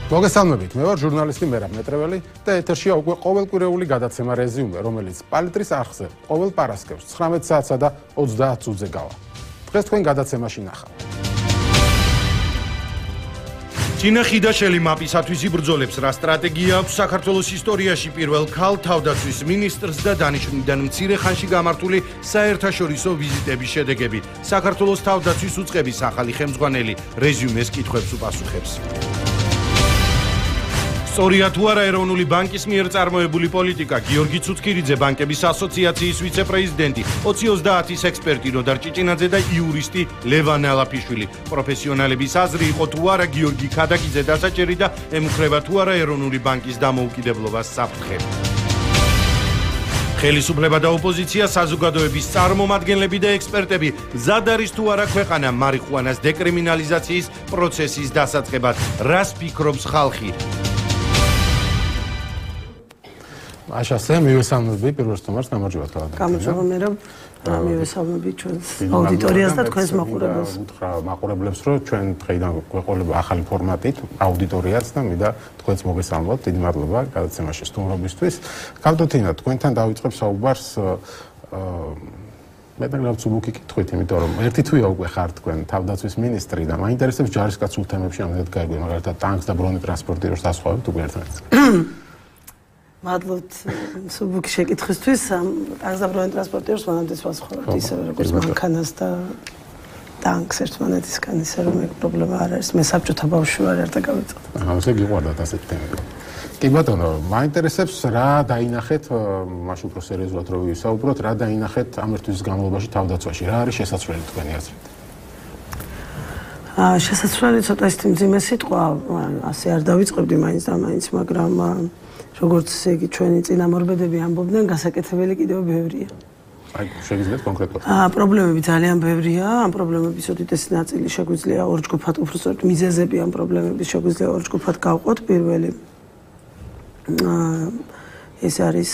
მოგესალმებით, მე ვარ ჟურნალისტი მერაბ მეტრეველი და ეთერშია უკვე ყოველკვირეული გადაცემა რეზიუმე, რომელიც პალიტრის არხზე ყოველ პარასკევს 19 საათსა და 30 წუთზე გავა. დღეს თქვენ გადაცემაში ნახავთ. თინა ხიდაშელი მაპისათვის იბრძოლებს, რა სტრატეგია აქვს საქართველოს ისტორიაში პირველ ქალ თავდაცვის მინისტრს და დანიშნულიდან მცირე ხანში გამართული საერთაშორისო ვიზიტების შედეგები. საქართველოს თავდაცვის უწყების ახალი ხელმძღვანელი რეზიუმეს კითხვებს უპასუხებს. სწორია თუ არა ეროვნული ბანკის მიერ წარმოებული პოლიტიკა, გიორგი ცუცქირიძე, ბანკების ასოციაციის ვიცე-პრეზიდენტი, 2030-ის ექსპერტი ნოდარ ჭიჭინაძე და იურისტი ლევან ალაფიშვილი. პროფესიონალების აზრი იყო თუ არა გიორგი ქადაგიძე დასაჭერი და ემუქრება თუ არა ეროვნული ბანკის დამოუკიდებლობას საფრთხე. ხელისუფლება და ოპოზიცია, საზოგადოების წარმომადგენლები და ექსპერტები მზად არის თუ არა ქვეყანა მარიხუანას დეკრიმინალიზაციის პროცესის დასაწყებად. რას ფიქრობს ხალხი? Așa მივესალმები პირველ სტუმარს, გამარჯობა თავად. გამარჯობა მერაბ, მივესალმები ჩვენს აუდიტორიას და თქვენს მაყურებელს. უთხრა მაყურებლებს, რომ ჩვენ დღეიდან გვეყოლება ახალი ფორმატით, აუდიტორიაც და მინდა თქვენს მოგესალმოთ. დიდი მადლობა გადაცემაში სტუმრობისთვის. გავდოთინა, თქვენთან დავიწყებ საუბარს მე დაგრავთ სუბუქი კითხვით, იმიტომ რომ ერთი თვეა უკვე ხართ თქვენ თავდაცვის მინისტრი და მაინტერესებს ჯარისკაცულ თემებში ამდენად გაიგო, მაგალითად ტანკს და ბრონეტრანსპორტი რო დასხავებთ უკვე ერთმანეთს. მადლობთ სუბუქი შეკითხვისთვის. ტანკს და ბრონეტრანსპორტირებს მანამდეც ვასხავებთ ისევე როგორც მანქანას და ტანკს ერთმანეთისგან, ისე რომ ეგ პრობლემა არ არის. მე საბჭოთა ბავშვი ვარ, არ დაგავიწყოთ. ესე გიყვარდათ ასეთი თემები. კი ბატონო, მაინტერესებს რა დაინახეთ, მაშინ უფრო სერიოზულად რო ვისაუბროთ, რა დაინახეთ ამ ერთ თვის განმავლობაში თავდაცვაში, რა არის შესაძლებელი თქვენი აზრით? შესაძლებელი ცოტა ისეთი მძიმე სიტყვა, ასე არ დავიწყებდი მაინც და მაინც, მაგრამ როგორც ესე იგი ჩვენი წინამორბედები ამბობდნენ, გასაკეთებელი კიდევ ბევრია. აი, შეგიძლიათ კონკრეტულად? პრობლემები ძალიან ბევრია, ამ პრობლემების უდიდესი ნაწილი შეგვიძლია ორ ჯგუფად, უბრალოდ მიზეზები ამ პრობლემების შეგვიძლია ორ ჯგუფად გავყოთ. პირველი ეს არის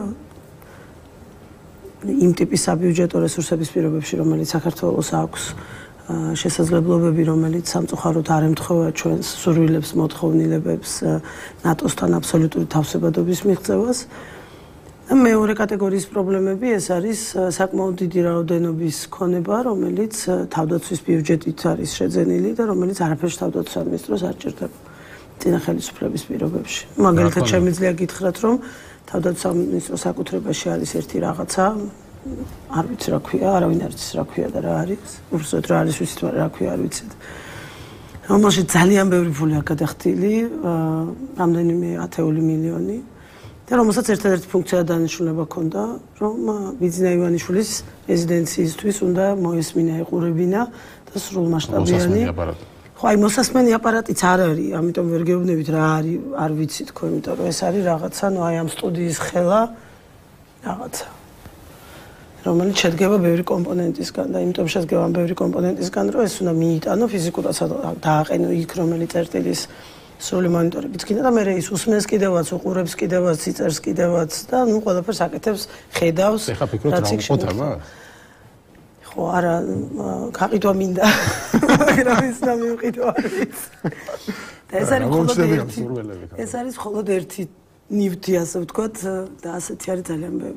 იმ ტიპის საბიუჯეტო რესურსების პირობებში, რომელიც საქართველოს აქვს შესაძლებლობები, რომელიც სამწუხაროდ არ ემთხვევა ჩვენს სურვილებს, მოთხოვნილებებს, ნატოსთან აბსოლუტური თავსებადობის მიღწევას. მეორე კატეგორიის პრობლემები ეს არის საკმაოდ დიდი რაოდენობის ქონება, რომელიც თავდაცვის ბიუჯეტით არის შეძენილი და რომელიც არაფერს თავდაცვის სამინისტროს არ ჭირდება წინა ხელისუფლების პირობებში. მაგალითად შემიძლია გითხრათ, რომ თავდაცვის სამინისტროს საკუთრებაში არის ერთი რაღაცა, არ ვიცი რა ქვია, არავინ არ იცის რა ქვია და რა არის. უბრალოდ რა არის ვიცით, მაგრამ რა ქვია არ ვიცით. რომელშიც ძალიან ბევრი ფული აქვს გადახდილი, რამდენიმე ათეული მილიონი და რომელსაც ერთადერთი ფუნქცია და დანიშნულება ჰქონდა, რომ ბიძინა ივანიშვილის რეზიდენციისთვის უნდა მოესმინა, ეყურებინა და სრულმასშტაბიანი. ხო, აი მოსასმენი აპარატიც არ არის, ამიტომ ვერ გეუბნებით რა არის, არ ვიცი თქო, იმიტომ რომ ეს არის რაღაცა, ნუ აი ამ სტუდიის ხელა რაღაცა. რომელიც შედგება ბევრი კომპონენტისგან და იმიტომ შედგება ბევრი კომპონენტისგან, რომ ეს უნდა მიიტანო ფიზიკურად დააყენო იქ, რომელი წერტილის სრული მონიტორინგიც კიდე და მე ის უსმენს კიდევაც, უყურებს კიდევაც, იწერს კიდევაც და ნუ ყველაფერს აკეთებს, ხედავს. ეხლა ფიქრობთ რა უყოთ ამას? ხო, არა, გაყიდვა მინდა. მაგრამ ის და მივყიდვა არ ვიცი. და ეს არის მხოლოდ ერთი. ეს არის მხოლოდ ერთი ნივთი, ასე ვთქვათ, და ასეთი არის ძალიან ბევრი.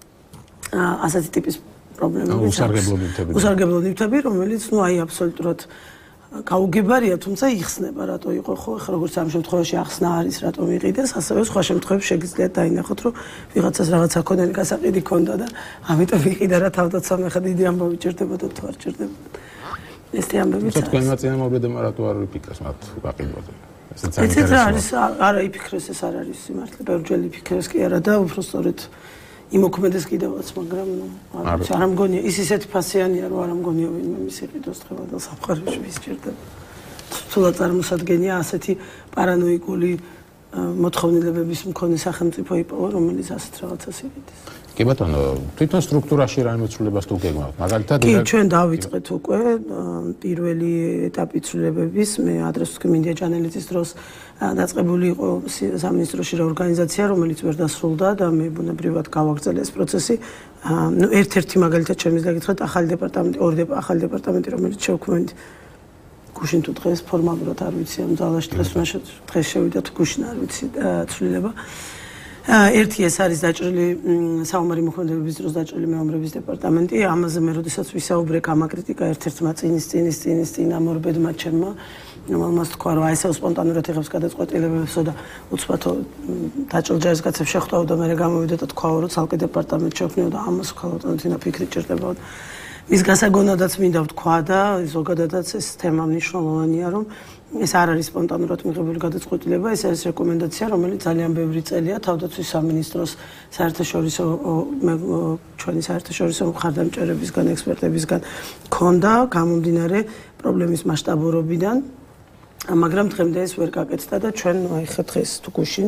ასეთი ტიპის პრობლემები. უსარგებლო ნივთები, რომელიც ნუ აი აბსოლუტურად გაუგებარია, თუმცა იხსნება, რატო იყო ხო, ხა როგორც ამ შემთხვევაში ახსნა არის, რატომ იყიდეს, ასევე სხვა შემთხვევებში შეგიძლიათ დაინახოთ, რომ ვიღაცას რაღაცა ქონელი გასაყიდი ქონდა და ამიტომ იყიდა რა თავდაცვა, მე ხა დიდი ამბავი ჭირდებოდა თუ არ ჭირდებოდა. ესეთი ამბებიც არის. თქვენმა წინამორბედებმა რატო არ ვიფიქრეს მათ გაყიდვაზე? ესეც რა არის, არა იფიქრეს, ეს არ არის სიმართლე, ბევრჯერ იფიქრეს კი არა და უბრალოდ იმოქმედეს კიდევაც, მაგრამ არ მგონია ის ისეთი ფასიანია, რომ არ მგონია ვინმე მის იყიდოს დღევანდელ სამყაროში ვის ჭირდება. თულად წარმოსადგენია ასეთი პარანოიკული მოთხოვნილებების მქონე სახელმწიფო იპოვა, რომელიც ასეთ რაღაცას იყიდეს. კი ბატონო, თვითონ სტრუქტურაში რა მოცულებას თუ გეგმავთ? მაგალითად, კი, ჩვენ დავიწყეთ უკვე პირველი ეტაპი ცვლილებების, მე ადრეს ვთქვი მინდია ჭანელიძის დროს დაწყებული იყო სამინისტროში რეორგანიზაცია, რომელიც ვერ დასრულდა და მე ბუნებრივად გავაგრძელე ეს პროცესი. ნუ ერთ-ერთი მაგალითად შემიძლია გითხრათ ახალი დეპარტამენტი, ორი ახალი დეპარტამენტი, რომელიც შევქმნით გუშინ თუ დღეს ფორმალურად არ ვიცი ამ ძალაში დღეს შევიდა თუ გუშინ არ ვიცი ცვლილება. ერთი ეს არის დაჭრილი საომარი მოქმედებების დროს დაჭრილი მეომრების დეპარტამენტი. ამაზე მე როდესაც ვისაუბრე გამაკრიტიკა ერთ-ერთმა წინ ამორბედმა ჩემმა, რომელმაც თქვა რომ აი ესე სპონტანურად იღებს გადაწყვეტილებებსო და უცბათო დაჭრილ ჯარისკაცებს შეხვდაო და მე გამოვიდა და თქვა რომ ცალკე დეპარტამენტი შექმნიო და ამას ვქალავთ თინა ფიქრი ჭირდებოდა. ის გასაგონადაც მინდა ვთქვა და ზოგადადაც ეს თემა მნიშვნელოვანია რომ ეს არ არის სპონტანურად მიღებული გადაწყვეტილება, ეს არის რეკომენდაცია, რომელიც ძალიან ბევრი წელია თავდაცვის სამინისტროს საერთაშორისო ჩვენი საერთაშორისო მხარდამჭერებისგან, ექსპერტებისგან ქონდა გამომდინარე პრობლემის მასშტაბურობიდან, მაგრამ დღემდე ეს ვერ გაკეთდა და ჩვენ აი ხა დღეს თუ გუშინ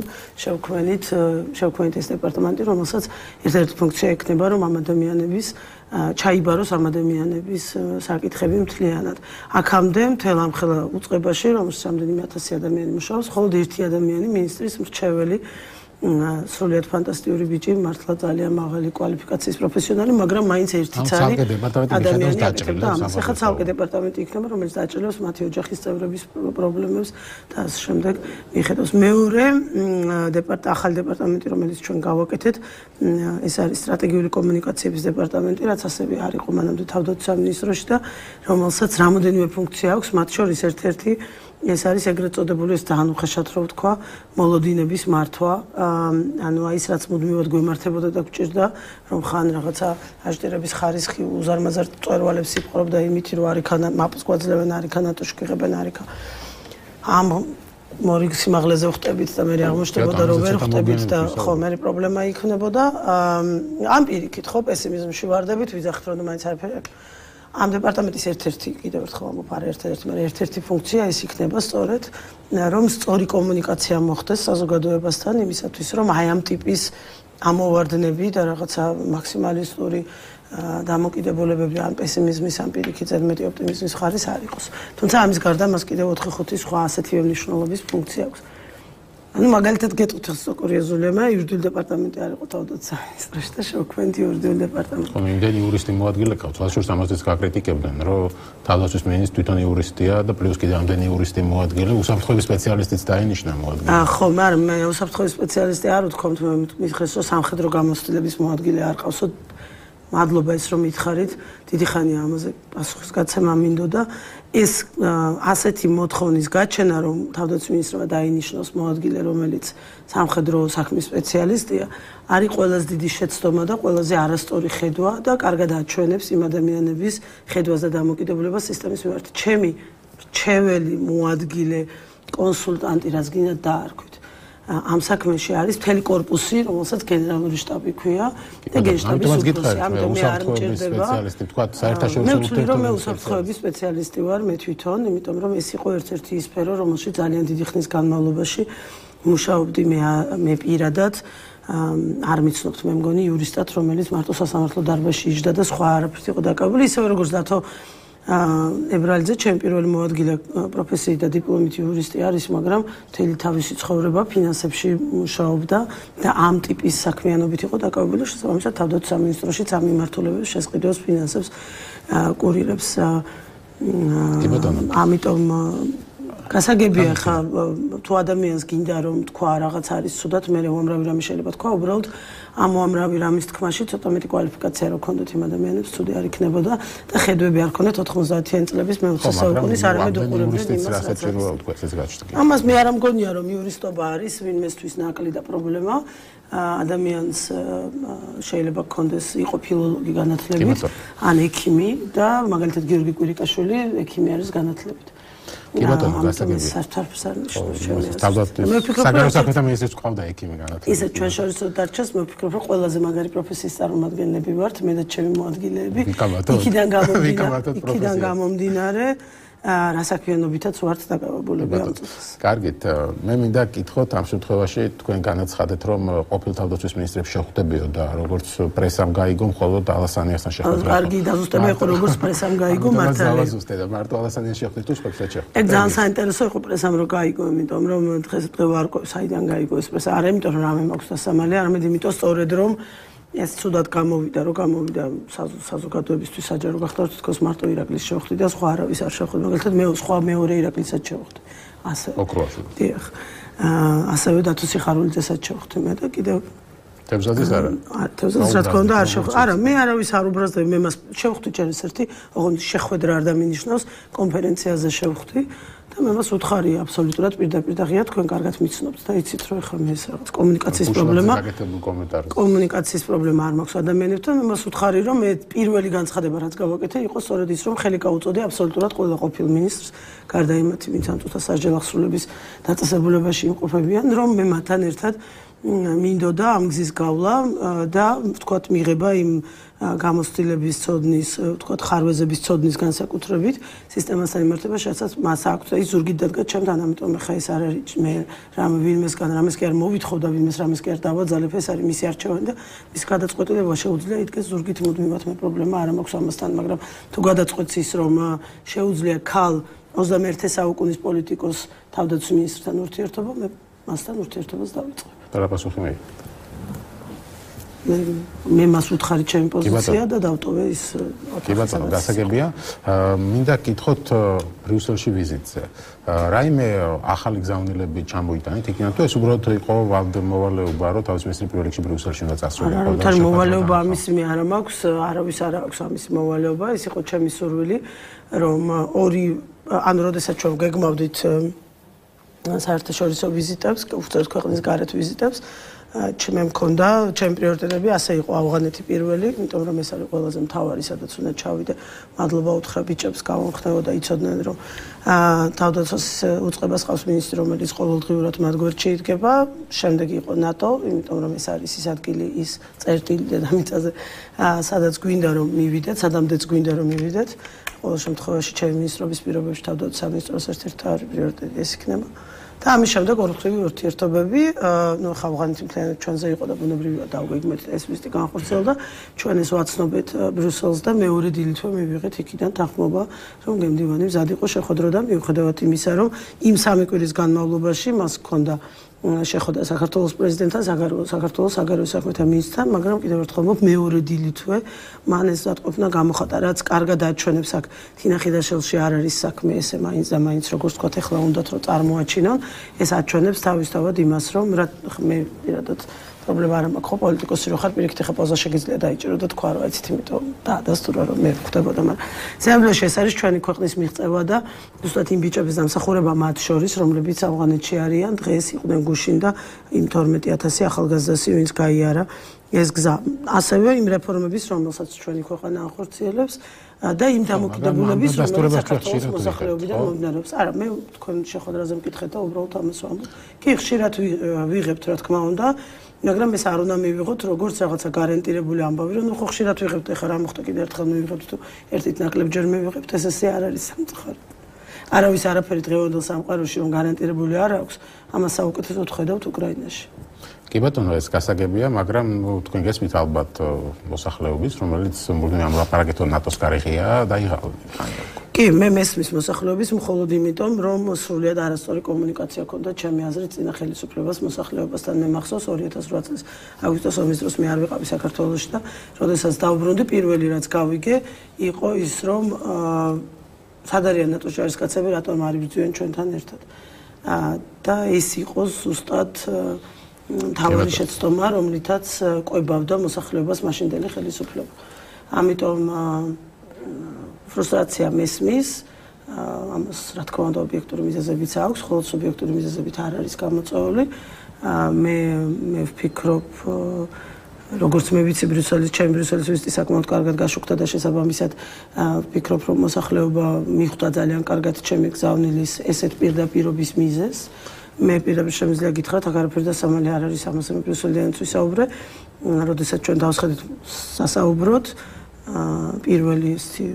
შევქმნით ეს დეპარტამენტი, რომელსაც ერთ-ერთი ფუნქცია ექნება, რომ ამ ადამიანების ჩაიბაროს ამ ადამიანების საკითხები მთლიანად. აქამდე მთელ ამ ხელა უწყებაში, რომელშიც რამდენიმე ათასი ადამიანი მუშაობს, მხოლოდ ერთი ადამიანი მინისტრის მრჩეველი სრულიად ფანტასტიკური ბიჭი, მართლა ძალიან მაღალი კვალიფიკაციის პროფესიონალი, მაგრამ მაინც ერთიც არის ადამიანი აკეთებდა ამას. ახლა ცალკე დეპარტამენტი იქნება, რომელიც დაჭრილებს მათი ოჯახის წევრების პრობლემებს და ასე შემდეგ მიხედავს. მეორე ახალი დეპარტამენტი, რომელიც ჩვენ გავაკეთეთ, ეს არის სტრატეგიული კომუნიკაციების დეპარტამენტი, რაც ასევე არ იყო მანამდე თავდაცვის სამინისტროში და რომელსაც რამოდენიმე ფუნქცია აქვს, მათ შორის ერთ-ერთი ეს არის ეგრეთ წოდებული ეს დაანუხეშად რო ვთქვა მოლოდინების მართვა, ანუ აი ის რაც მუდმივად გვემართებოდა და გვჭირდა რომ ხან რაღაცა აჟდერების ხარისხი უზარმაზარ მწვერვალებს იპყრობდა იმით რომ არიქან მაპს გვაძლევენ არიქან ნატოში გიღებენ არიქან ამ მორიგ სიმაღლეზე ვხტებით და მე აღმოჩნდებოდა რომ ვერ ვხტებით და ხო მე პრობლემა იქნებოდა ამ პირიქით ხო პესიმიზმში ვარდებით ვიძახით რომ მაინც არაფერი ამ დეპარტამენტის ერთ-ერთი კიდევ ერთხელ ამოფარე ერთ-ერთი ფუნქცია ის იქნება სწორედ რომ სწორი კომუნიკაცია მოხდეს საზოგადოებასთან იმისათვის რომ აი ამ ტიპის ამოვარდნები და რაღაცა მაქსიმალისტური დამოკიდებულებები ან პესიმიზმის ან პირიქით ზედმეტი ოპტიმიზმის ხარის არ იყოს. თუმცა ამის გარდა მას კიდევ 4-5 სხვა ასეთივე მნიშვნელობის ფუნქცია აქვს. ანუ მაგალითად გეტყვით სოკურიოზულემა იურიდიული დეპარტამენტი არ იყო თავდაცვის სამინისტროში და შევქმნით იურიდიული დეპარტამენტი. ხო, იმდენი იურისტი მოადგილე ყავს, თვალშორს ამაზეც გაკრიტიკებდნენ, რომ თავდაცვის მინისტრი თვითონ იურისტია და პლუს კიდე ამდენი იურისტი მოადგილე, უსაფრთხოების სპეციალისტიც დაინიშნა მოადგილე. ხო, მაგრამ მე უსაფრთხოების სპეციალისტი არ ვთქვამთ, მე მითხრეს, რომ სამხედრო გამოცდილების მოადგილე არ ყავსო. მადლობა ის რომ მითხარით, დიდი ხანია ამაზე პასუხისგაცემა მინდოდა. ეს ასეთი მოთხოვნის გაჩენა, რომ თავდაცვის მინისტრმა დაინიშნოს მოადგილე, რომელიც სამხედრო საქმის სპეციალისტია, არის ყველაზე დიდი შეცდომა და ყველაზე არასწორი ხედვა და კარგად აჩვენებს იმ ადამიანების ხედვას და დამოკიდებულებას სისტემის მიმართ. ჩემი მრჩეველი მოადგილე, კონსულტანტი, რაც გინდა დაარქვით. ამ საქმეში არის მთელი корпуსი, რომელსაც გენერალური штаბი ქვია და გენშტაბის უფროსი. ამიტომ მე არ მჭირდება სპეციალისტი, თქვა საერთაშორისო ურთიერთობების მე უსაფრთხოების სპეციალისტი ვარ მე თვითონ, იმიტომ რომ ეს იყო ერთ-ერთი ის სფერო, რომელშიც ძალიან დიდი ხნის განმავლობაში მუშაობდი მე პირადად. არ მიცნობთ მე მგონი იურისტად, რომელიც მარტო სასამართლო დარბაზში იჯდა და სხვა არაფრით იყო დაკავებული, ისევე როგორც დათო ებრალიძე ჩემი პირველი მოადგილე პროფესიით და დიპლომით იურისტი არის, მაგრამ მთელი თავისი ცხოვრება ფინანსებში მუშაობდა და ამ ტიპის საქმიანობით იყო დაკავებული, შესაბამისად თავდაცვის სამინისტროშიც ამ მიმართულებებს შესყიდვას ფინანსებს კურირებს. ამიტომ გასაგებია ხა თუ ადამიანს გინდა რომ თქვა რაღაც არის ცუდად, მე უამრავი რამე შეიძლება თქვა, უბრალოდ ამ უამრავი რამის თქმაში ცოტა მეტი კვალიფიკაცია რო ქონდეთ იმ ადამიანებს, ცუდი არ იქნებოდა და ხედვები არ ქონდეთ 90-იანი წლების მე-20 საუკუნის არამედ უყურებდნენ იმას. ამას მე არ ამგონია რომ იურისტობა არის ვინმესთვის ნაკლი და პრობლემა. ადამიანს შეიძლება გქონდეს იყო ფილოლოგი განათლებით, ან ექიმი და მაგალითად გიორგი კვირიკაშვილი ექიმი არის განათლებით. კი ბატონო, გასაგებია. საგარეო საქმეთა მინისტრს ყავდა ექიმი განათლება. ისე ჩვენ შორის დარჩეს, მე ვფიქრობ, რომ ყველაზე მაგარი პროფესიის წარმომადგენლები ვართ, მე და ჩემი მოადგილეები. იქიდან გამომდინარე რასაქმიანობითაც ვართ დაკავებულები ამ წუთას. კარგით, მე მინდა გითხოთ ამ შემთხვევაში თქვენ განაცხადეთ, რომ ყოფილ თავდაცვის მინისტრებს შეხვდებიო და როგორც პრესამ გაიგო, მხოლოდ ალასანიასთან შეხვდეთ. კარგი დაზუსტება იყო, როგორც პრესამ გაიგო, მართალი. დაზუსტება, მარტო ალასანიას შეხვდით თუ სხვებსაც შეხვდით. ეგ ძალიან საინტერესო იყო პრესამ რომ გაიგო, იმიტომ რომ დღეს დღე ვარ საიდან გაიგო ეს პრესა. არა იმიტომ რომ რამე მაქვს დასამალე, არამედ იმიტომ სწორედ რომ ეს ცუდად გამოვიდა, რომ გამოვიდა საზოგადოებისთვის საჯარო გახდა, თითქოს მარტო ირაკლის შევხვდი და სხვა არავის არ შევხვდი, მაგალითად მე სხვა მეორე ირაკლისაც შევხვდი. ასე. ოქროაში. დიახ. ასევე დათო სიხარულიძესაც შევხვდი მე და კიდევ თევზაძის არა. თევზაძის რა თქმა უნდა არ შევხვდი. არა, მე არავის არ უბრალოდ მე მას შევხვდი ჯერ ერთი, ოღონდ შეხვედრა არ დამინიშნავს, კონფერენციაზე შევხვდი. და მე მას უთხარი აბსოლუტურად პირდაპირ და ღია თქვენ კარგად მიცნობთ და იცით რომ ეხლა მე ეს რაღაც კომუნიკაციის პრობლემა კომუნიკაციის პრობლემა არ მაქვს ადამიანებთან მე მას უთხარი რომ მე პირველი განცხადება რაც გავაკეთე იყო სწორედ ის რომ ხელი გაუწოდე აბსოლუტურად ყველა ყოფილ მინისტრს გარდა იმათი ვინც ამ წუთას სასჯელ აღსრულების დაწესებულებაში იმყოფებიან რომ მე მათთან ერთად მინდოდა ამ გზის გავლა და ვთქვათ მიღება იმ გამოცდილების ცოდნის, ვთქვათ ხარვეზების ცოდნის განსაკუთრებით სისტემასთან იმართება, შეცაც მას აქვს და ის ზურგით დადგა ჩემთან, ამიტომ ხა ეს არ არის მე რამე ვინმესგან რამეს კი არ მოვითხოვ და ვინმეს რამეს კი არ დავაძალებ, ეს არის მისი არჩევანი და მის გადაწყვეტილება შეუძლია იდგეს ზურგით მუდმივად მე პრობლემა არ მაქვს ამასთან, მაგრამ თუ გადაწყვეტს ის რომ შეუძლია ქალ 21 საუკუნის პოლიტიკოს თავდაცვის მინისტრთან ურთიერთობა, მე მასთან ურთიერთობას დავიწყებ. და პასუხი მე მე მას უთხარი ჩემი პოზიცია და დავტოვე ის კი ბატონო გასაგებია მინდა გითხოთ ბრიუსელში ვიზიტზე რაიმე ახალი გზავნილები ჩამოიტანეთ იქიდან თუ ეს უბრალოდ იყო მოვალეობა რომ თავის მისის პირველ რიგში ბრიუსელში უნდა წასულიყო და თან მოვალეობა ამისი მე არ მაქვს არავის არ აქვს ამისი მოვალეობა ეს იყო ჩემი სურვილი რომ ორი ან როდესაც ჩვენ გეგმავდით საერთაშორისო ვიზიტებს, უბრალოდ ქვეყნის გარეთ ვიზიტებს, მე მქონდა ჩემი პრიორიტეტები, ასე იყო ავღანეთი პირველი, იმიტომ რომ ეს არის ყველაზე მთავარი, სადაც უნდა ჩავიდე. მადლობა უთხრა ბიჭებს, გავამხნევო და იცოდნენ, რომ თავდაცვის უწყებას ყავს მინისტრი, რომელიც ყოველდღიურად მათ გვერდში იდგება. შემდეგ იყო ნატო, იმიტომ რომ ეს არის ის ადგილი, ის წერტილი დედამიწაზე, სადაც გვინდა რომ მივიდეთ, სადამდეც გვინდა რომ მივიდეთ. ყოველ შემთხვევაში ჩემი მინისტრობის პირობებში თავდაცვის სამინისტროს ერთ-ერთი პრიორიტეტი ეს იქნება. და ამის შემდეგ ორთქლივი ურთიერთობები, ნუ ხა ავღანეთი მთლიანად ჩვენზე იყო და ბუნებრივია დავგეგმეთ ეს ვიზიტი განხორციელდა. ჩვენ ეს ვაცნობეთ ბრიუსელს და მეორე დილითვე მივიღეთ იქიდან თანხმობა, რომ გემდივანი მზად იყო შეხვედრა და მიუხედავად იმისა, რომ იმ სამი კვირის განმავლობაში მას ჰქონდა შეხვედრა საქართველოს პრეზიდენტთან, საქართველოს საგარეო საქმეთა მინისტრთან, მაგრამ კიდევ ერთხელ მოგ მეორე დილითვე მან ეს დატყობნა გამოხატა, რაც კარგად აჩვენებს აქ თინახიდაშელში არ არის საქმე ესე მაინც და მაინც როგორც თქვათ ეხლა უნდათ რომ წარმოაჩინონ, ეს აჩვენებს თავისთავად იმას, რომ მე პირადად პრობლემა არ მაქვს ხო პოლიტიკოსი რო ხარ პირიქით ხა პოზა შეგიძლია დაიჭირო და თქვა რომ აიცით იმიტომ დაადასტურა რომ მე ვხვდებოდა მაგრამ ზემლოში ეს არის ჩვენი ქვეყნის მიღწევა და ზუსტად იმ ბიჭების დამსახურება მათ შორის რომლებიც ავღანეთში არიან დღეს იყვნენ გუშინ და იმ 12000 ახალგაზრდასი ვინც გაიარა ეს გზა ასევე იმ რეფორმების რომელსაც ჩვენი ქვეყანა ახორციელებს და იმ დამოკიდებულების რომელიც საქართველოს მოსახლეობიდან მომდინარეობს არა მე თქვენ შეხვედრაზე მკითხეთ და უბრალოდ ამას ვამბობ კი ხშირად ვიღებთ რა თქმა უნდა მაგრამ ეს არ უნდა მივიღოთ როგორც რაღაცა გარანტირებული ამბავი რომ ხო ხშირად ვიღებთ ეხლა რა მოხდა კიდე ერთხელ მივიღებთ თუ ერთით ნაკლებჯერ მივიღებთ ესე არ არის სამწუხაროდ არავის არაფერი დღევანდელ სამყაროში რომ გარანტირებული არ აქვს ამას საუკეთესოდ ხედავთ უკრაინაში კი ბატონო ეს გასაგებია მაგრამ თქვენ გესმით ალბათ მოსახლეობის რომელიც მუდმივად ამლაპარაკეთო ნატოს გარიგია დაიღალე კი მე მესმის მოსახლეობის მხოლოდ იმიტომ რომ სრულიად არასწორი კომუნიკაცია ჰქონდა ჩემი აზრით წინა ხელისუფლებას მოსახლეობასთან მე მახსოვს 2008 წლის აგვისტოს ომის დროს მე არ ვიყავი საქართველოში და როდესაც დავბრუნდი პირველი რაც გავიგე იყო ის რომ სად არიან ნატოს ჯარისკაცები რატომ არ იბრძვიან ჩვენთან ერთად და ეს იყო ზუსტად თავარი შეცდომა რომლითაც ყვებავდა მოსახლეობას მაშინდელი ხელისუფლება ამიტომ ფრუსტრაცია მესმის ამას რა თქმა უნდა ობიექტური მიზეზებიც აქვს ხოლო სუბიექტური მიზეზებით არ არის გამოწვეული მე ვფიქრობ როგორც მე ვიცი ჩემი ბრიუსელის ვიზიტი საკმაოდ კარგად გაშუქდა და შესაბამისად ვფიქრობ რომ მოსახლეობა მიხვდა ძალიან კარგად ჩემი გზავნილის ესეთ პირდაპირობის მიზეზს მე პირდაპირ შემიძლია გითხრათ აქ არაფერი დასამალი არ არის ამაზე მე ბრიუსელიანიც ვისაუბრე როდესაც ჩვენ დავსხედით სასაუბროდ პირველი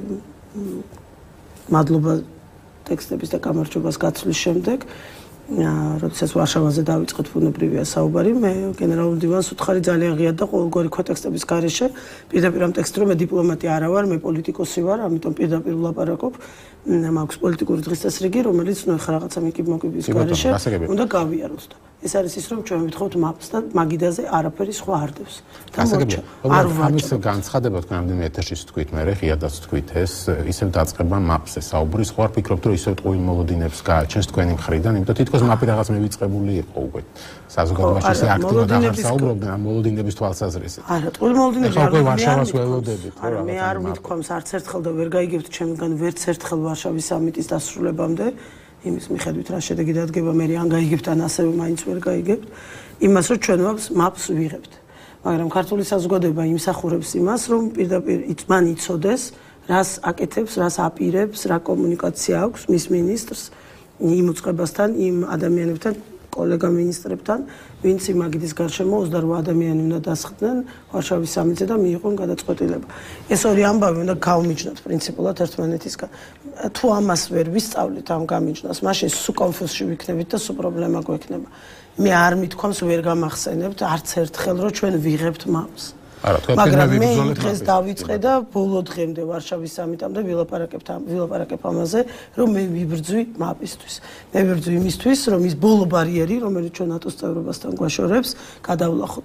მადლობა ტექსტების და გამარჯვებას გაცვლის შემდეგ როდესაც ვარშავაზე დავიწყეთ ბუნებრივია საუბარი მე გენერალურ მდივანს უთხარი ძალიან ღიად და ყოველგვარი ქვეტექსტების გარეშე პირდაპირ ამ ტექსტში რომ მე დიპლომატი არა ვარ მე პოლიტიკოსი ვარ ამიტომ პირდაპირ ვლაპარაკობ მაქვს პოლიტიკური დღესასრიგი რომელიც ნუ ახლა რაღაცა მოკიბის გარეშე უნდა გავიაროთ ეს არის ის, რომ ჩვენ ვითხოვთ მაპს და მაგიდაზე არაფერი სხვა არ დევს. გასაგებია. ამის განცხადება თქვენ ამდენი ეთერში თქვით, მე ღიადაც თქვით ეს, ისევ დაწყება მაპზე საუბრის, ხო არ ფიქრობთ, რომ ისევ ტყუილ მოლოდინებს გააჩენს თქვენი მხრიდან, იმიტომ თითქოს მაპი რაღაც მივიწყებული იყო უკვე. საზოგადოებაში ისე აქტიურად აღარ საუბრობდნენ ამ მოლოდინების თვალსაზრისით. არა, ტყუილ მოლოდინები არ უკვე ვარშავას ველოდებით, ხო რა. მე არ მithქვამს არც ერთხელ და ვერ გაიგებთ ჩემგან ვერც ერთხელ ვარშავის სამიტის დასრულებამდე. იმის მიხედვით რა შედეგი დადგება მე ან გაიგებთ ან ასევე მაინც ვერ გაიგებთ იმას რომ ჩვენ მაპს ვიღებთ მაგრამ ქართული საზოგადოება იმსახურებს იმას რომ პირდაპირ მან იცოდეს რას აკეთებს რას აპირებს რა კომუნიკაცია აქვს მის მინისტრს იმ უწყებასთან იმ ადამიანებთან კოლეგა მინისტრებთან ვინც იმ აგიდის გარშემო 28 ადამიანი უნდა დასხდნენ ვარშავის სამიტზე და მიიღონ გადაწყვეტილება ეს ორი ამბავი უნდა გავმიჯნოთ პრინციპულად ერთმანეთისგან თუ ამას ვერ ვისწავლით ამ გამიჯნას მაშინ სულ კონფუზში ვიქნებით და სულ პრობლემა გვექნება მე არ მithქვამს ვერ გამახსენებთ არც ერთხელ რომ ჩვენ ვიღებთ მაპს მაგრამ მე დღეს დავიწყე და ბოლო დღემდე ვარშავის სამიტამდე ვილაპარაკებ ამაზე რომ მე ვიბრძვი მაპისთვის მე ვიბრძვი იმისთვის რომ ის ბოლო ბარიერი რომელიც ჩვენ ნატოს წევრობასთან გვაშორებს გადავლახოთ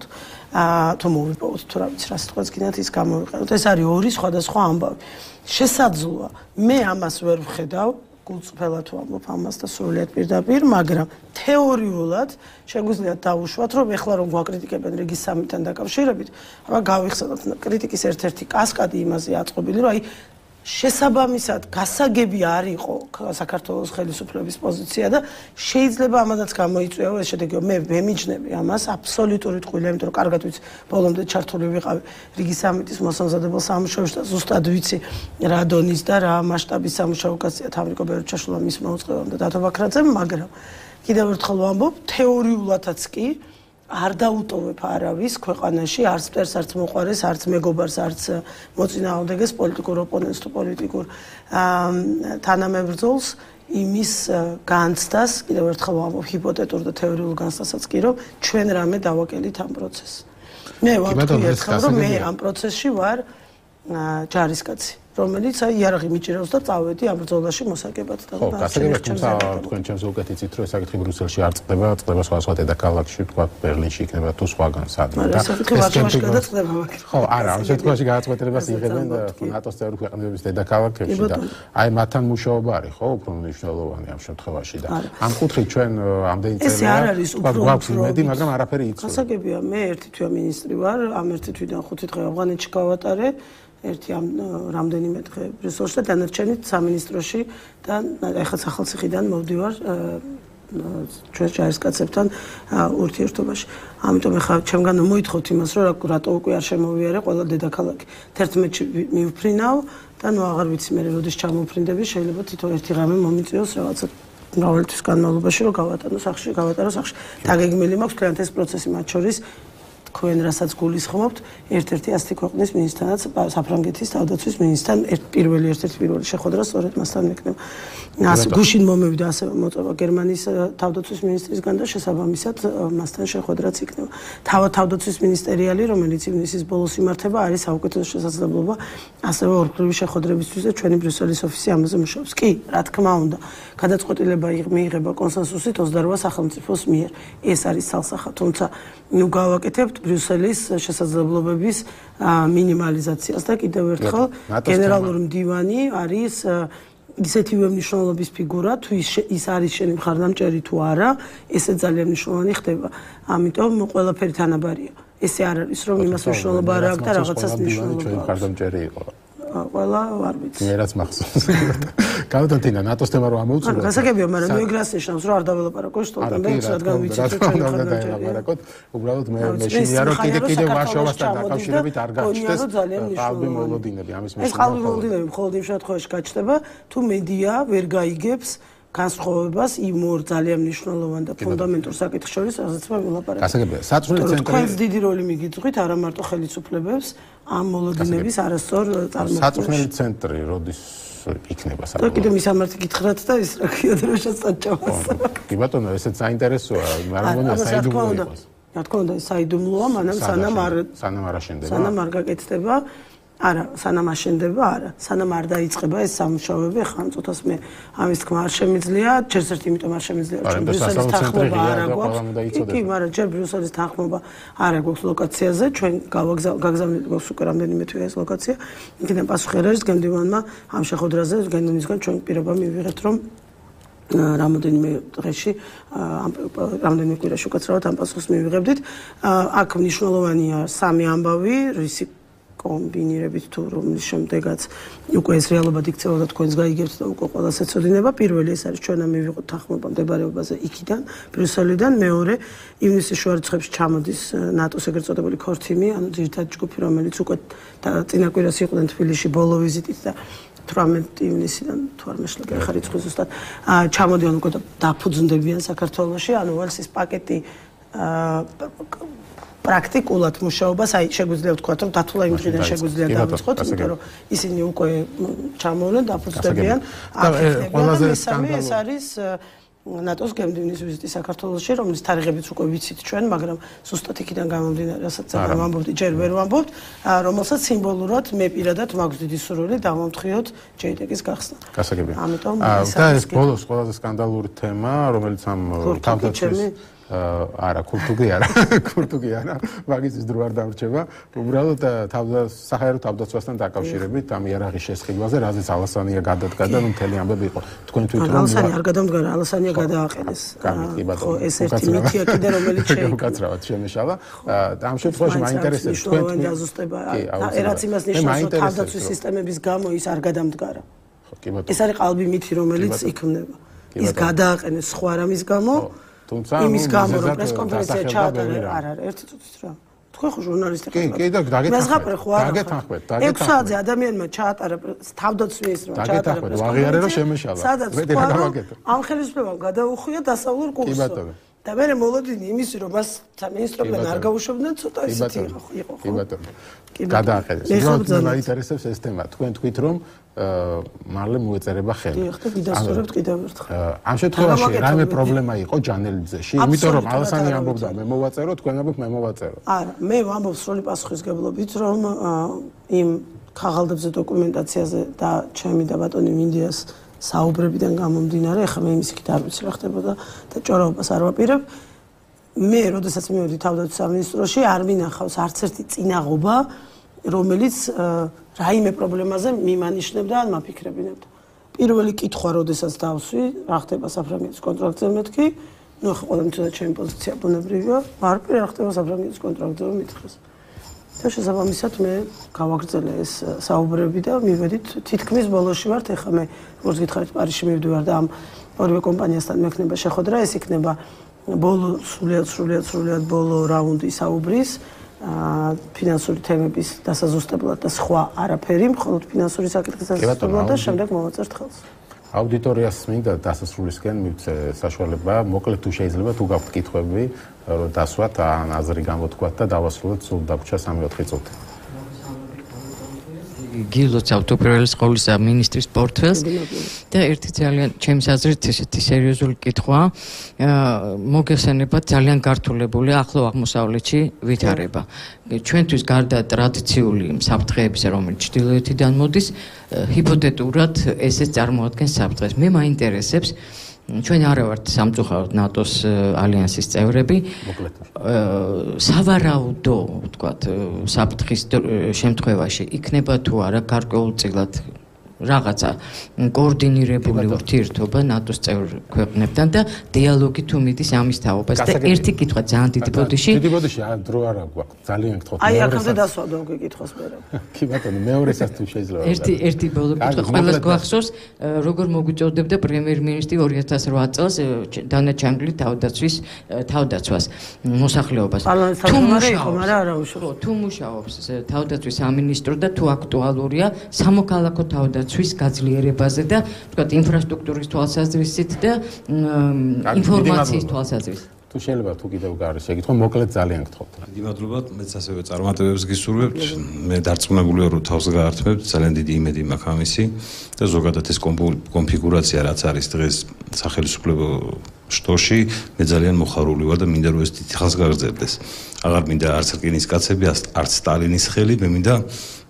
თუ მოვიპოვოთ თუ რა ვიცი რა სიტყვაც გინათ ის გამოვიყენოთ ეს არის ორი სხვადასხვა ამბავი შესაძლოა მე ამას ვერ ვხედავ გულწრფელად ვამბობ ამას და სრულიად პირდაპირ, მაგრამ თეორიულად შეგვიძლია დავუშვათ, რომ ეხლა რომ გვაკრიტიკებენ რიგის სამიტთან დაკავშირებით, აბა გავიხსენოთ კრიტიკის ერთ-ერთი კასკადი იმაზე აწყობილი, რომ აი შესაბამისად გასაგები არ იყო საქართველოს ხელისუფლების პოზიცია და შეიძლება ამადაც გამოიწვიო ეს შედეგი მე ვემიჯნები ამას აბსოლუტური ტყუილი იმიტომ რომ კარგად ვიცი ბოლომდე ჩართული ვიყავი რიგის სამიტის მოსამზადებელ სამუშაოში და ზუსტად ვიცი რა დონის და რა მასშტაბის სამუშაო გასწია თავრიკო ბერჩაშვილმა მის მოუწყებამ და დათო ბაქრაძემ მაგრამ კიდევ ერთხელ ვამბობ თეორიულადაც კი არ დაუტოვებ არავის ქვეყანაში არც მტერს არც მოყვარეს არც მეგობარს არც მოწინააღმდეგეს პოლიტიკურ ოპონენტს თუ პოლიტიკურ თანამებრძოლს იმის განცდას კიდევ ერთხელ ვამბობ ჰიპოთეტურ და თეორიულ განცდასაც კი რომ ჩვენ რამე დავაკელით ამ პროცესს მე ვამბობ ერთხელ რომ მე ამ პროცესში ვარ ჯარისკაცი რომელიც აი იარაღი მიჭირავს და წავედი ამ ბრძოლაში მოსაგებად და ხო, გასაგებია, თუმცა თქვენ ჩემს უკეთ იცით, რომ ეს საკითხი ბრიუსელში არ წყდება, წყდება სხვა დედაქალაქში, თქვა ბერლინში იქნება თუ სხვაგან სადმე და ეს საკითხი ვარშავაში გადაწყდება მაგრამ ხო, არა, ამ შემთხვევაში გადაწყვეტილებას იღებენ ნატოს წევრი ქვეყნების დედაქალაქებში და აი მათთან მუშაობა არის, ხო, უფრო მნიშვნელოვანი ამ შემთხვევაში და ამ კუთხით ჩვენ ამდენი წელია გვაქვს იმედი, მაგრამ არაფერი იცოდი. გასაგებია, მე ერთი თვე მინისტრი ვარ, ამ ერთი თვიდან 5 დღე ავღანეთში გავატარე ერთი ამ რამდენიმე დღე ბრიუსელში და დანარჩენით სამინისტროში და ეხლა სახელმწიფოდან მოვდივარ ჩვენ ჯარისკაცებთან ურთიერთობაში. ამიტომ ეხლა ჩემგან მოითხოვთ იმას, რომ რატო უკვე არ შემოვიარე ყველა დედაქალაქი. 11-ში მივფრინავ და ნუ აღარ ვიცი მე როდის ჩამოვფრინდები, შეიძლება თითო ერთი რამე მომიწვიოს რაღაცა მრავალი თვის განმავლობაში რომ გავატარო სახში. დაგეგმილი მაქვს თქვენ ეს პროცესი მათ შორის თქვენ რასაც გულისხმობთ, ერთ-ერთი ასეთი ქვეყნის მინისტრთანაც საფრანგეთის თავდაცვის მინისტრთან პირველი შეხვედრა სწორედ მასთან მექნება. გუშინ მომევიდა ასევე მოწვევა გერმანიის თავდაცვის მინისტრისგან და შესაბამისად მასთან შეხვედრაც იქნება. თავდაცვის მინისტერიალი, რომელიც ივნისის ბოლოს იმართება, არის საუკეთესო შესაძლებლობა ასევე ორგლივი შეხვედრებისთვის და ჩვენი ბრიუსელის ოფისი ამაზე მუშაობს. კი, რა თქმა უნდა, გადაწყვეტილება მიიღება კონსენსუსით 28 სახელმწიფოს მიერ. ეს არის ცალსახა, თუმცა ნუ გავაკეთებთ ბრიუსელის შესაძლებლობების მინიმალიზაციას და კიდევ ერთხელ გენერალური მდივანი არის ისეთივე მნიშვნელობის ფიგურა, თუ ის არის შენი მხარდამჭერი თუ არა, ესე ძალიან მნიშვნელოვანი ხდება. ამიტომ ყველაფერი თანაბარია. ესე არ არის რომ იმას მნიშვნელობა არ აქვს და რაღაცას მნიშვნელობა აქვს. მხარდამჭერი იყო. ყველა არ ვიცი. მე რაც მახსოვს. გავდანთინა ნატოს თემა რომ ამოვწურო. გასაგებია, მაგრამ მიიღოს ნიშნავს რომ არ დაველაპარაკო სტოლტენბერგს, რადგან ვიცით რომ ჩვენ დაველაპარაკოთ. უბრალოდ მე მეშინია რომ კიდე ვარშავასთან დაკავშირებით არ გაჩნდეს ყალბი მოლოდინები ამის ეს ყალბი მოლოდინები მხოლოდ იმ შემთხვევაში გაჩნდება, თუ მედია ვერ გაიგებს განსხვავებას იმ ორ ძალიან მნიშვნელოვან და ფუნდამენტურ საკითხს შორის, რასაც მე ვილაპარაკე. გასაგებია, საწვრთნელი ცენტრი თქვენს დიდი როლი მიგიწვით არა მარტო ხელისუფლებებს ამ მოლოდინების არასწორ წარმოქმნაში. საწვრთნელი ცენტრი როდის იქნება საბოლოოდ? და კიდე მისამართი გითხრათ და ის რა ქვია და რაშაც წაჭავს. კი ბატონო, ესეც საინტერესოა, მაგრამ საიდუმლო იყოს. რა თქმა უნდა, საიდუმლოა, მანამ სანამ არ აშენდება. სანამ არ გაკეთდება. არა, სანამ აშენდება, არა. სანამ არ დაიწყება ეს სამუშაოები, ხა ამ წუთას მე ამის თქმა არ შემიძლია, ჯერს ერთ იმიტომ არ შემიძლია, რომ ბრიუსელის თანხმობა არ აქვს. კი, მაგრამ ჯერ ბრიუსელის თანხმობა არ აქვს ლოკაციაზე, ჩვენ გაგზავნილი გვაქვს უკვე რამდენიმე თვე ეს ლოკაცია. იქიდან პასუხი არ არის გემდივანმა ამ შეხვედრაზე, გენდივანისგან ჩვენ პირობა მივიღეთ, რომ რამოდენიმე დღეში, რამდენიმე კვირაში უკაცრავად ამ პასუხს მივიღებდით. აქ მნიშვნელოვანია სამი ამბავი, რისი კომბინირებით თუ რომლის შემდეგაც უკვე ეს რეალობად იქცევა და თქვენს გაიგებთ და უკვე ყველას ეცოდინება. პირველი ეს არის ჩვენამ მივიღოთ თანხმობა მდებარეობაზე იქიდან, ბრიუსელიდან. მეორე, ივნისის შუა რიცხვებში ჩამოდის ნატოს ეგრეთ წოდებული ქორთიმი, ანუ ძირითადი ჯგუფი, რომელიც უკვე წინა კვირას იყვნენ თბილისში ბოლო ვიზიტით და 18 ივნისიდან თუ არ მეშლები ხარ რიცხვი ზუსტად ჩამოდიან უკვე დაფუძნდებიან საქართველოში, ანუ ვალსის პაკეტი პრაქტიკულად მუშაობას, აი შეგვიძლია ვთქვათ, რომ დათულა იმ დღიდან შეგვიძლია დავიწყოთ, იმიტომ რომ ისინი უკვე ჩამოვლენ, დაფუძნდებიან. ყველაზე სკანდალური ეს არის ნატოს გემდივნის ვიზიტი საქართველოში, რომლის თარიღებიც უკვე ვიცით ჩვენ, მაგრამ ზუსტად იქიდან გამომდინარე, რასაც ახლა ვამბობთ, ჯერ ვერ ვამბობთ, რომელსაც სიმბოლურად მე პირადად მაქვს დიდი სურვილი დავამთხიოთ JTK-ის გახსნა. გასაგებია. ამიტომ და ეს ბოლოს ყველაზე სკანდალური თემა, რომელიც ამ თავდაცვის არა, ქურთუგი არა, მაგის დრო არ დამრჩება. უბრალოდ საჰაერო თავდაცვასთან დაკავშირებით ამ იარაღის შესყიდვაზე, რაზეც ალასანია გადადგა და მთელი ამბები იყო. თქვენ თვითონ ალასანი არ გადამდგარა, ალასანია გადააყენეს. ხო, ეს ერთი მითია კიდე, რომელიც უკაცრავად შემეშალა. ამ შემთხვევაში მაინტერესებს თქვენ დაზუსტება. რაც იმას ნიშნავს, რომ თავდაცვის სისტემების გამო ის არ გადამდგარა. ეს არის qalbi მითი, რომელიც იქმნება. ის გადააყენეს სხვა რამის გამო. თუმცა იმის გამო რომ პრესკონფერენცია ჩაატარა არ არის ერთი წუთით რა თქვენ ხო ჟურნალისტი ხართ კი და დაგეთანხმეთ 6 საათზე ადამიანმა ჩაატარა თავდაცვის რომ ჩაატარა ვაღიარე რომ შემეშალა ამ ხელისუფლებამ გადაუხვია დასავლურ კურსს და მე მოლოდინი იმისი რომ მას სამინისტროდან არ გაუშვებდნენ ცოტა ისეთი იყო კი ბატონო გადააყენეს უბრალოდ მაინტერესებს ეს თემა თქვენ თქვით რომ მალე მოეწერება ხელი. ხო, გიდასწორებთ კიდევ ერთხელ. ამ შემთხვევაში რაიმე პრობლემა იყო ჯანელიძეში, იმიტომ რომ ალასანი ამბობდა მე მოვაწერო, თქვენ ამბობთ მე მოვაწერო. არა, მე ვამბობ სრული პასუხისგებლობით, რომ იმ ხაღალდებზე დოკუმენტაციაზე და ჩემი და ბატონი მინდიას საუბრებიდან გამომდინარე, ახლა მე იმის იქით არ ვიცი რა ხდებოდა და ჭორაობას არ ვაპირებ. მე, როდესაც მივედი თავდაცვის სამინისტროში, არ მინახავს არც ერთი წინაღობა, რომელიც რაიმე პრობლემაზე მიმანიშნებდა ან მაფიქრებინებდა. პირველი კითხვა, როდესაც დავსვი, რა ხდება საფრანგეთის კონტრაქტზე მეთქი, ნუ ახლა ყველა მითხრა ჩემი პოზიცია ბუნებრივია, ვარპირ რა ხდება საფრანგეთის კონტრაქტზე მითხრას. და შესაბამისად მე გავაგრძელე ეს საუბრები და მივედით თითქმის ბოლოში ვართ, ეხლა მე როგორც გითხარით პარიზში მივდივარ და ამ ორივე კომპანიასთან მექნება შეხვედრა, ეს იქნება ბოლო სრულიად ბოლო რაუნდი საუბრის. ფინანსური თემების დასაზუსტებლად და სხვა არაფერი, მხოლოდ ფინანსური საკითხის დასაზუსტებლად და შემდეგ მოვაწერთ ხელს. აუდიტორიას მინდა დასასრულისკენ მივცე საშუალება, მოკლედ თუ შეიძლება თუ გაქვთ კითხვები, რომ დასვათ ან აზრი გამოთქვათ და დავასრულოთ სულ დაგვრჩა 3-4 წუთი. გილოცავთ უპირველეს ყოვლისა მინისტრის პორტფელს და ერთი ძალიან ჩემს აზრით ესეთი სერიოზული კითხვა მოგეხსენებათ ძალიან გართულებული ახლო აღმოსავლეთში ვითარება. ჩვენთვის გარდა ტრადიციული საფრთხეების, რომელიც ჩრდილოეთიდან მოდის, ჰიპოთეტურად ესეც წარმოადგენს საფრთხეს. მე მაინტერესებს ჩვენ არა ვართ სამწუხაროდ ნატოს ალიანსის წევრები. სავარაუდო, ვთქვათ, საფრთხის შემთხვევაში იქნება თუ არა გარკვეულწილად რაღაცა კოორდინირებული ურთიერთობა ნატოს წევრ ქვეყნებთან და დიალოგი თუ მიდის ამის თაობას და ერთი კითხვა ძალიან დიდი ბოდიში. დიდი ბოდიში დრო არა გვაქვს. ძალიან გთხოვთ. აი ახლა დასვადო გეკითხოს მერე. კი ბატონო, მეორესაც თუ შეიძლება. ერთი ბოლო კითხვა ყველას გვახსოვს, როგორ მოგვიწევდებდა პრემიერ-მინისტრი 2008 წელს დანაჩანგლი თავდაცვას მოსახლეობას. თუ მუშაობს, თუ მუშაობს თავდაცვის სამინისტრო და თუ აქტუალურია სამოქალაქო თავდაცვის გაძლიერებაზე და ვთქვათ ინფრასტრუქტურის თვალსაზრისით და ინფორმაციის თვალსაზრისით. თუ შეიძლება თუ კიდევ გარი შეგითხო, მოკლედ ძალიან გთხოვთ. მადლობთ, მეც ასევე წარმატებებს გისურვებთ. მე დარწმუნებული ვარ, რომ თავს გაართმევთ, ძალიან დიდი იმედი მაქვს ამისი და ზოგადად ეს კონფიგურაცია რაც არის დღეს სახელმწიფო შტოში, მე ძალიან მოხარული ვარ და მინდა რომ ეს დიდ ხანს გაგრძელდეს. აღარ მინდა არც რკინის კაცები, არც სტალინის ხელი, მე მინდა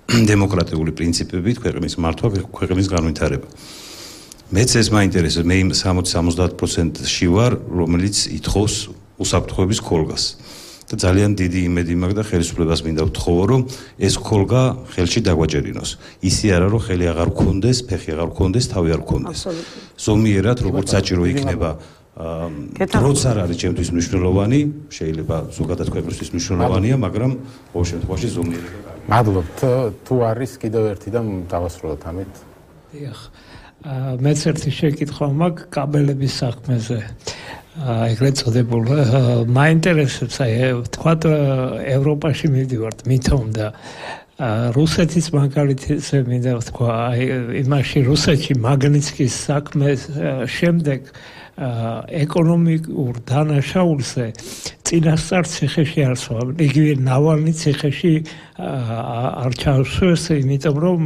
დემოკრატიული პრინციპებით ქვეყნის მართვა, ქვეყნის განვითარება. მეც ეს მაინტერესებს, მე 60-70%-ში ვარ, რომელიც ითხოვს უსაფრთხოების ქოლგას. და ძალიან დიდი იმედი მაქვს და ხელისუფლებას მინდა ვთხოვო, რომ ეს ქოლგა ხელში დაგვაჭერინოს. ისე არა, რომ ხელი აღარ გქონდეს, ფეხი აღარ გქონდეს, თავი არ გქონდეს. ზომიერად, როგორც საჭირო იქნება დროც არ არის ჩემთვის მნიშვნელოვანი, შეიძლება ზოგადად ქვეყნისთვის მნიშვნელოვანია, მაგრამ ყოველ შემთხვევაში ზომიერება. მადლობთ, თუ არის კიდევ ერთი და დავასრულოთ ამით. დიახ. მეც ერთი შეკითხვა მაქვს კაბელების საქმეზე. ეგრეთ წოდებულ მაინტერესებს თქვათ ევროპაში მივდივართ მithom და რუსეთის მაგალითზე მინდა ვთქვა იმაში რუსეთში მაგნიცკის საქმეს შემდეგ ეკონომიკურ დანაშაულზე წინასწარ ციხეში არ სვა იგივე ნავალნი ციხეში არ ჩავსვეს იმიტომ რომ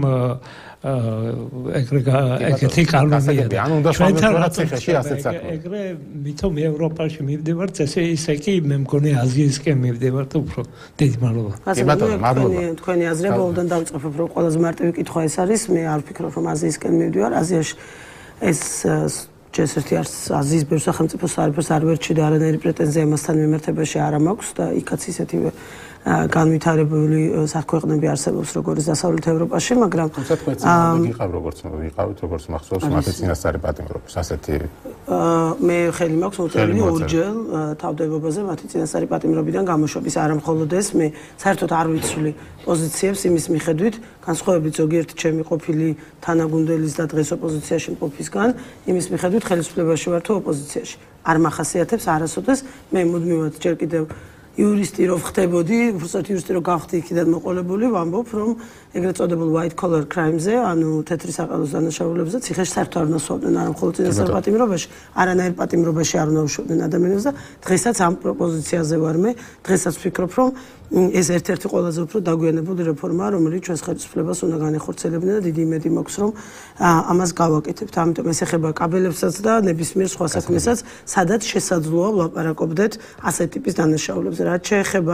ეგრეთი კანონია და ჩვენთან ციხეში ასეც საქმე ეგრე მithom ევროპაში მივდივართ ესე კი მე მგონი აზიისკენ მივდივართ უფრო დიდი მადლობა თქვენი აზრებოდან დავიწყებ რომ ყველაზე მარტივი კითხვა ეს არის მე არ ვფიქრობ რომ აზიისკენ მივდივარ აზიაში ეს ეს ერთი აზიის ბევრ სახელმწიფოს არაფერს არ ვერჩი და არანაირი პრეტენზია მასთან მიმართებაში არ მაქვს და იქაც ისეთივე განვითარებული საქმეები არსებობს როგორც დასავლეთ ევროპაში, მაგრამ თუმცა თქვენც ვიყავ როგორც მახსოვს მათი წინასწარი პატიმრობის ასეთი მე ხელი მაქვს უწევრი ორჯერ თავდებობაზე მათი წინასწარი პატიმრობიდან გამოშვების არა მხოლოდ ეს მე საერთოდ არ ვიცვლი პოზიციებს იმის მიხედვით განსხვავებით ზოგიერთი ჩემი ყოფილი თანაგუნდელის და დღეს ოპოზიციაში მყოფისგან იმის მიხედვით ხელისუფლებაში ვარ თუ ოპოზიციაში არ მახასიათებს არასოდეს მე მუდმივად ჯერ კიდევ იურისტი რო ხდებოდი, უბრალოდ იურისტი რო გავხდი იქიდან მოყოლებული, ვამბობ, რომ ეგრეთ წოდებულ white collar crime-ზე, ანუ თეთრი საყელოს დანაშაულებზე ციხეში საერთოდ არ უნდა სვავდნენ, არა მხოლოდ წინასწარ პატიმრობაში, არანაირ პატიმრობაში არ უნდა უშვებდნენ ადამიანებს და დღესაც ამ პროპოზიციაზე ვარ მე, დღესაც ვფიქრობ, რომ ეს ერთ-ერთი ყველაზე უფრო დაგვიანებული რეფორმაა, რომელიც ჩვენს ხელისუფლებას უნდა განეხორციელებინა და დიდი იმედი მაქვს, რომ ამას გავაკეთებთ. ამიტომ ეს ეხება კაბელებსაც და ნებისმიერ სხვა საქმესაც, სადაც შესაძლოა ვლაპარაკობდეთ ასეთ ტიპის დანაშაულებზე. რაც შეეხება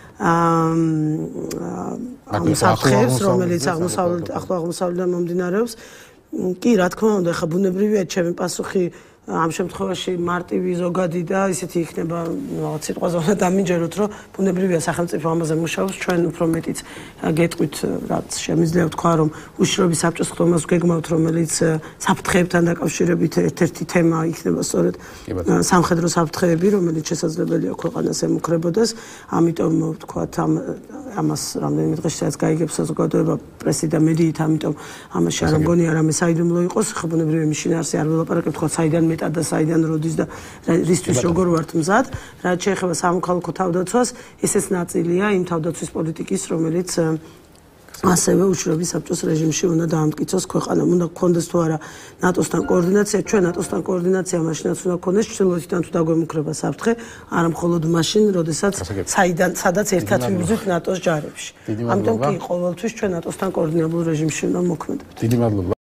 ამ საფრთხეს, რომელიც ახლო აღმოსავლეთიდან მომდინარეობს, კი, რა თქმა უნდა, ხა ბუნებრივია ჩემი პასუხი ამ შემთხვევაში მარტივი ზოგადი და ისეთი იქნება რაღაც სიტყვაზე უნდა დამინჯეროთ, რომ ბუნებრივია სახელმწიფო ამაზე მუშაობს, ჩვენ უფრო მეტიც გეტყვით, რაც შემიძლია ვთქვა, რომ უშიშროების საბჭოს ხდომას გეგმავთ, რომელიც საფრთხეებთან დაკავშირებით ერთ-ერთი თემა იქნება სწორედ სამხედრო საფრთხეები, რომელიც შესაძლებელია ქვეყანას ემუქრებოდეს, ამიტომ ვთქვათ, ამას რამდენიმე დღეში რაც გაიგებს საზოგადოება პრესი და მედიით, ამიტომ ამაში არ მგონია რამე საიდუმლო იყოს, ხა ბუნებრივია მის შინაარსზე არ ველაპარაკებ, თქვა საიდან და საიდან როდის და რისთვის როგორ ვართ მზად, რაც შეეხება სამოქალაქო თავდაცვას, ესეც ნაწილია იმ თავდაცვის პოლიტიკის, რომელიც ასევე უშიშროების საბჭოს რეჟიმში უნდა დაამტკიცოს ქვეყანამ. უნდა გქონდეს თუ არა ნატოსთან კოორდინაცია, ჩვენ ნატოსთან კოორდინაცია მაშინაც უნდა გქონდეს, ჩრდილოეთიდან თუ დაგვემუქრება საფრთხე, არა მხოლოდ მაშინ, როდესაც სადაც ერთად ვიბრძვით ნატოს ჯარებში. ამიტომ კი ყოველთვის ჩვენ ნატოსთან კოორდინებულ რეჟიმში უნდა მოქმედებთ. დიდი მადლობა.